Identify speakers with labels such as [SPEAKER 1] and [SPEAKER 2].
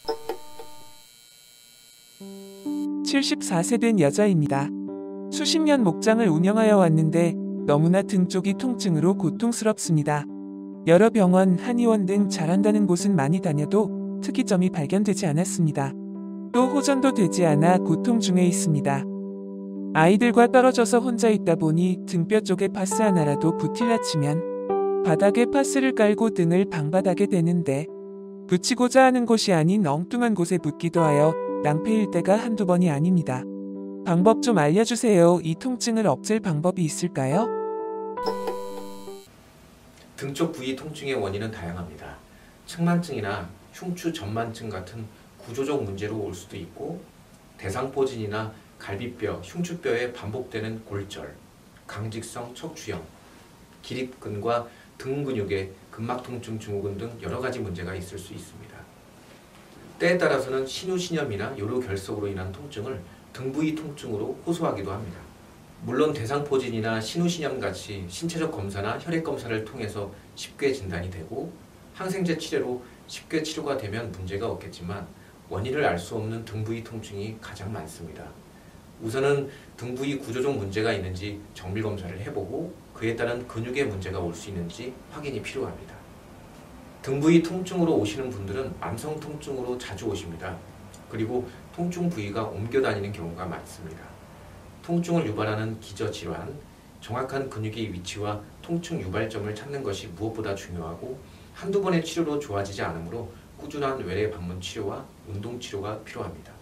[SPEAKER 1] (74세) 된 여자입니다. 수십 년 목장을 운영하여 왔는데 너무나 등 쪽이 통증으로 고통스럽습니다. 여러 병원, 한의원 등 잘한다는 곳은 많이 다녀도 특이점이 발견되지 않았습니다. 또 호전도 되지 않아 고통 중에 있습니다. 아이들과 떨어져서 혼자 있다 보니 등뼈 쪽에 파스 하나라도 부틸라 치면 바닥에 파스를 깔고 등을 방받하게 되는데 붙이고자 하는 곳이 아닌 엉뚱한 곳에 붙기도 하여 낭패일 때가 한두 번이 아닙니다. 방법 좀 알려주세요. 이 통증을 없앨 방법이 있을까요?
[SPEAKER 2] 등 쪽 부위 통증의 원인은 다양합니다. 측만증이나 흉추 전만증 같은 구조적 문제로 올 수도 있고, 대상포진이나 갈비뼈, 흉추뼈에 반복되는 골절, 강직성 척추형, 기립근과 등 근육의 근막통증 증후군 등 여러 가지 문제가 있을 수 있습니다. 때에 따라서는 신우신염이나 요로결석으로 인한 통증을 등 부위 통증으로 호소하기도 합니다. 물론 대상포진이나 신우신염 같이 신체적 검사나 혈액 검사를 통해서 쉽게 진단이 되고 항생제 치료로 쉽게 치료가 되면 문제가 없겠지만 원인을 알 수 없는 등 부위 통증이 가장 많습니다. 우선은 등 부위 구조적 문제가 있는지 정밀 검사를 해보고 그에 따른 근육의 문제가 올 수 있는지 확인이 필요합니다. 등 부위 통증으로 오시는 분들은 만성 통증으로 자주 오십니다. 그리고 통증 부위가 옮겨 다니는 경우가 많습니다. 통증을 유발하는 기저질환, 정확한 근육의 위치와 통증 유발점을 찾는 것이 무엇보다 중요하고 한두 번의 치료로 좋아지지 않으므로 꾸준한 외래 방문 치료와 운동 치료가 필요합니다.